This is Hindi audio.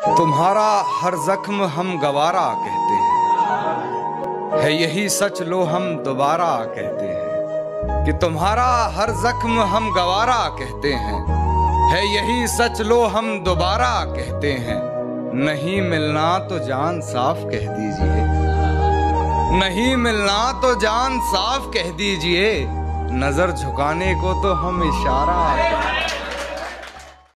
तुम्हारा हर जख्म हम गवारा कहते हैं, है यही सच लो हम दोबारा कहते हैं। कि तुम्हारा हर जख्म हम गवारा कहते हैं, है यही सच लो हम दोबारा कहते हैं। नहीं मिलना तो जान साफ कह दीजिए, नहीं मिलना तो जान साफ कह दीजिए। नजर झुकाने को तो हम इशारा कहते हैं।